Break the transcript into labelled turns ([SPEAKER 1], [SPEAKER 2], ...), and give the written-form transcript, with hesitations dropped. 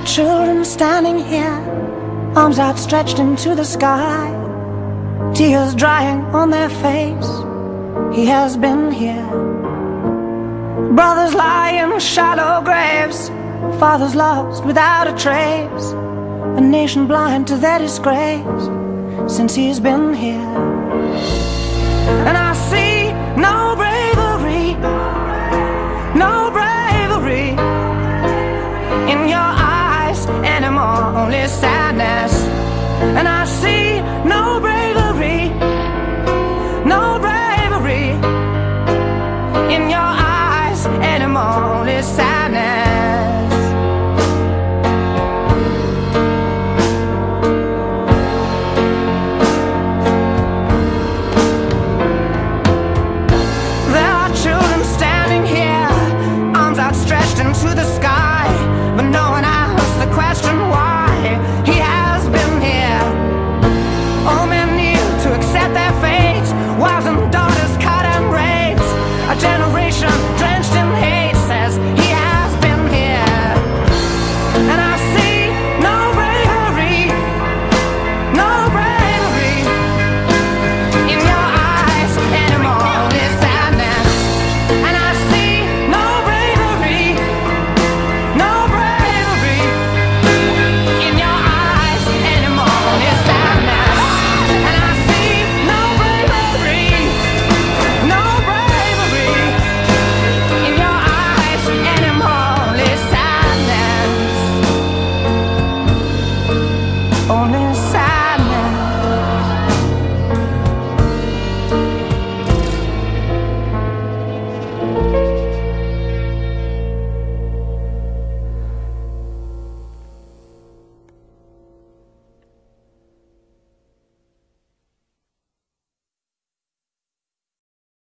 [SPEAKER 1] children standing here, arms outstretched into the sky, tears drying on their face. He has been here. Brothers lie in shallow graves, fathers lost without a trace, a nation blind to their disgrace since he's been here. And I see no bravery, no bravery in your eyes anymore, only sadness. And I see no bravery, no bravery in your eyes anymore, only sadness. There are children standing here, arms outstretched into the sky, but no one asks the question why he has been here. All men need to accept their fate. Wasn't